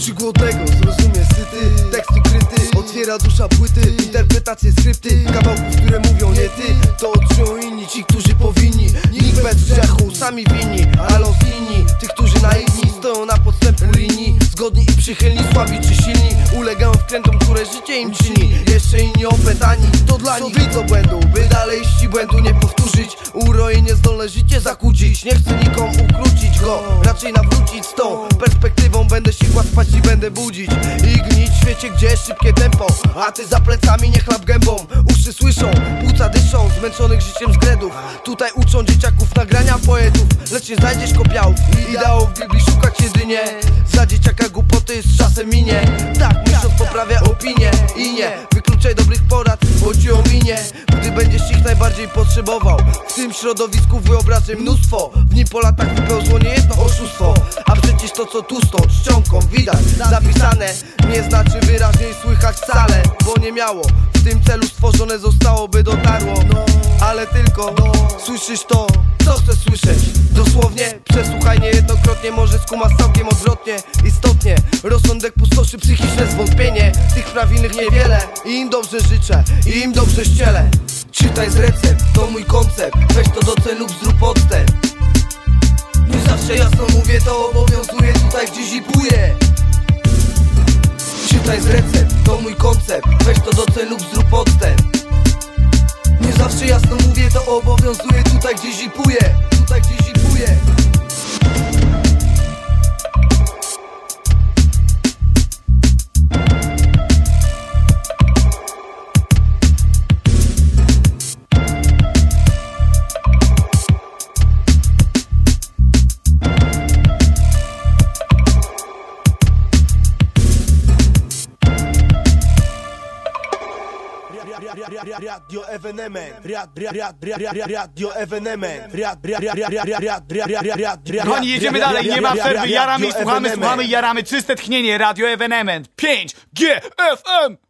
Uczy głodnego, zrozumie syty, tekst ukryty, otwiera dusza płyty, interpretacje skrypty, kawałków, które mówią nie ty, to odczują inni, ci, którzy powinni. Nikt bez grzechu, sami winni, ale los inni, tych, którzy naiwni, stoją na podstępu linii, zgodni i przychylni, słabi czy silni, ulegają wkrętom, które życie im czyni. Jeszcze inni opętani, to dla nich widzą błędu, by dalej iść błędu nie powtórzyć. Uroje niezdolne życie zakłócić, nie chcę nikomu ukrócić go, raczej nawrócić z tą perspektywą. Będę sikła spać i będę budzić i gnić w świecie, gdzie jest szybkie tempo, a ty za plecami nie chlap gębą. Uszy słyszą, płuca dyszą, zmęczonych życiem zgredów. Tutaj uczą dzieciaków nagrania poetów, lecz nie znajdziesz kopiałów ideałów w Biblii, szukać jedynie za dzieciaka głupoty z czasem minie. Tak, miesiąc poprawia opinię i nie wykluczaj dobrych porad, bo ci ominie, gdy będziesz ich najbardziej potrzebował. W tym środowisku wyobrażeń mnóstwo, w nim po latach wypełzło niejedno oszustwo. A przecież to, co tu stąd czcionką widać zapisane, nie znaczy wyraźniej słychać wcale, bo nie miało w tym celu stworzone zostało, by dotarło. Ale tylko słyszysz to, co chcesz słyszeć. Dosłownie przesłuchaj niejednokrotnie, może skumasz całkiem odwrotnie. Istotnie rozsądek pustoszy psychiczne zwątpienie. Tych prawilnych niewiele i im dobrze życzę, i im dobrze ścielę. Czytaj z recept, to mój koncept, weź to do celu, zrób odstęp. Nie zawsze jasno mówię, to obowiązuje tutaj gdzieś i puje. Czytaj z recept, to mój koncept, weź to do celu, zrób odstęp. Nie zawsze jasno mówię, to obowiązuje tutaj gdzieś i puje. Tutaj gdzieś i puje. Radio ewenement, radio ewenement, Kochani, jedziemy dalej, nie ma przerwy, jaramy i słuchamy, słuchamy i jaramy. Czyste tchnienie, radio ewenement 5 GFM.